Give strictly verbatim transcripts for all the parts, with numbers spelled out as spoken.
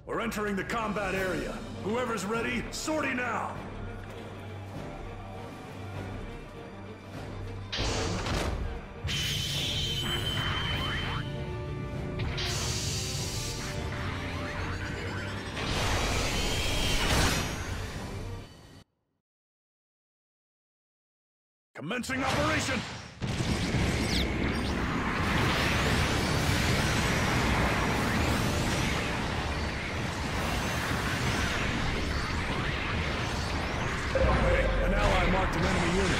We're entering the combat area. Whoever's ready, sortie now! Commencing operation! Hey, an ally marked an enemy unit.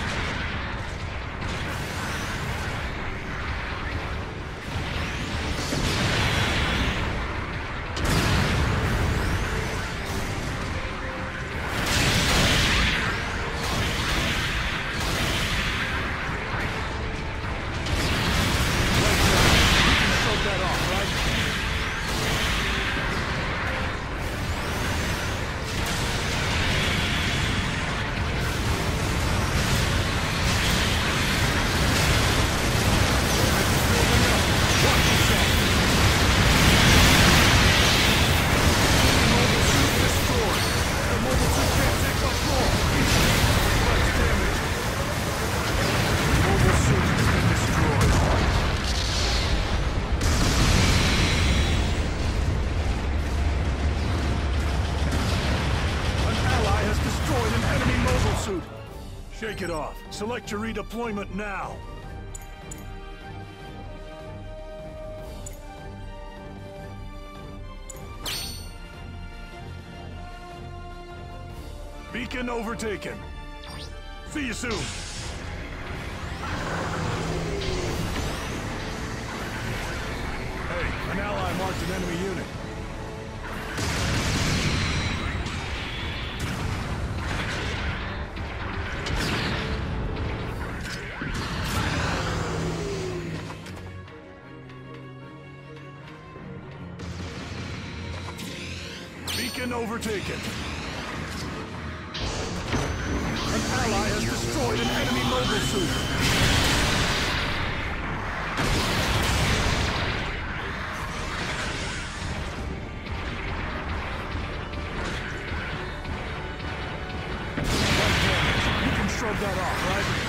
Shake it off. Select your redeployment now. Beacon overtaken. See you soon. Hey, an ally marked an enemy unit. Beacon overtaken. An ally has destroyed an enemy mobile suit. You can shrug that off, right?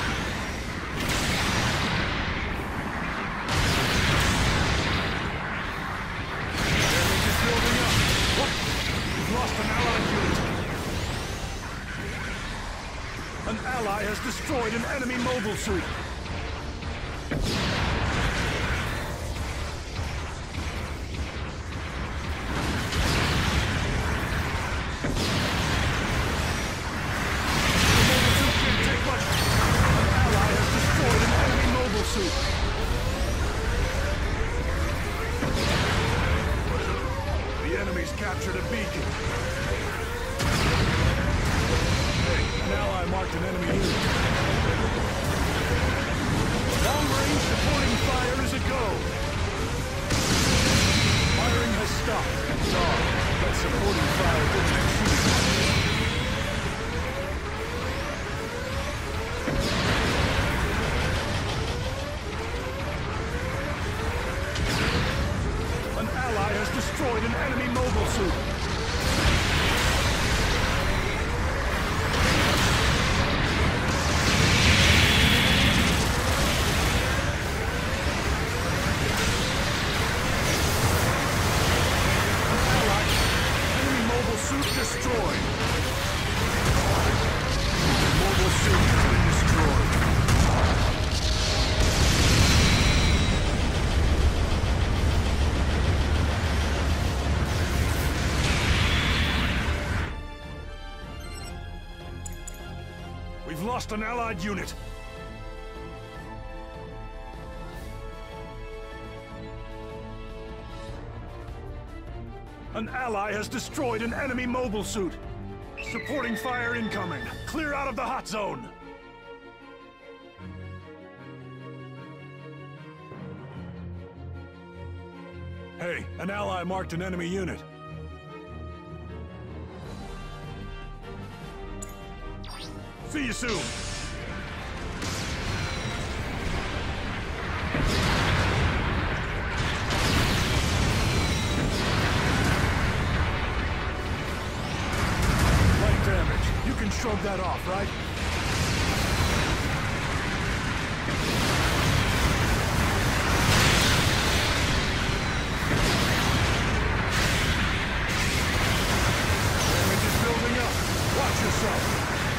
An ally has destroyed an enemy mobile suit. An ally has destroyed an enemy mobile suit. The enemy's captured a beacon. An ally marked an enemy unit. Long-range supporting fire is a go. Firing has stopped. Dog, that supporting fire didn't succeed. An ally has destroyed an enemy mobile suit. Destroyed. Mobile suit has been destroyed. We've lost an allied unit. An ally has destroyed an enemy mobile suit. Supporting fire incoming. Clear out of the hot zone. Hey, an ally marked an enemy unit. See you soon. shrugged that off, right? Damage is building up. Watch yourself.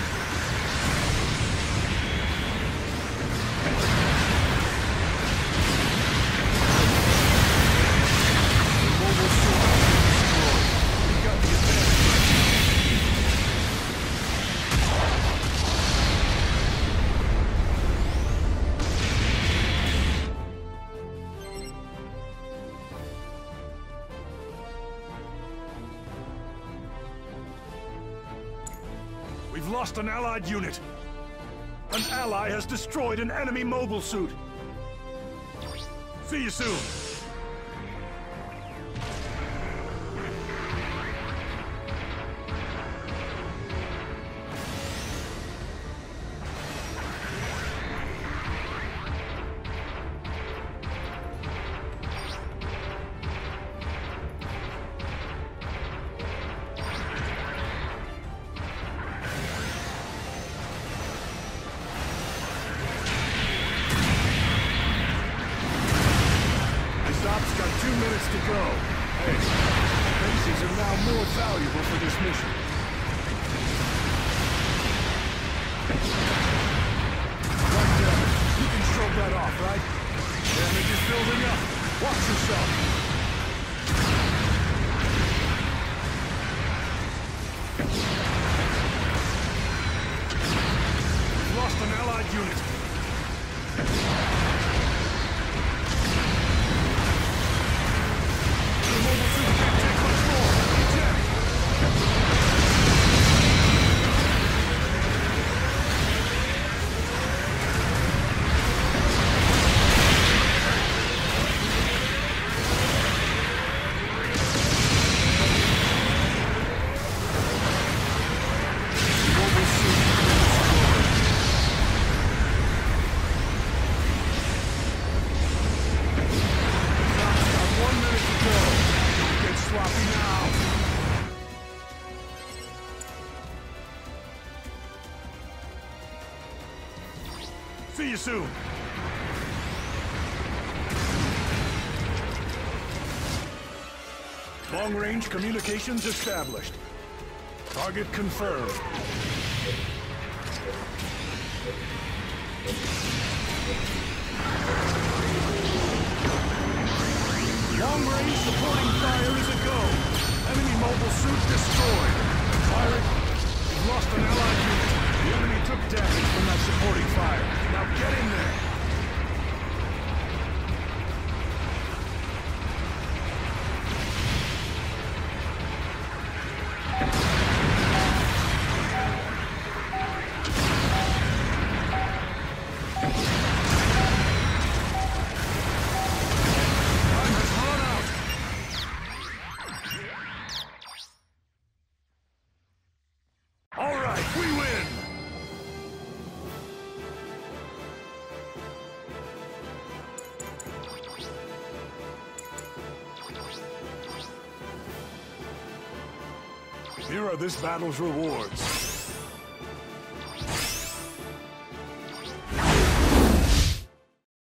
We've lost an allied unit. An ally has destroyed an enemy mobile suit. See you soon. Got two minutes to go. Hey, bases are now more valuable for this mission. Right there. You can shrug that off, right? Damage is building up. Watch yourself. We've lost an allied unit. See you soon. Long-range communications established. Target confirmed. Long-range supporting fire is a go. Enemy mobile suit destroyed. Pirate, you've lost an allied unit. The enemy took damage from that supporting fire. Now get in there! Time has run out! All right, we win! Here are this battle's rewards.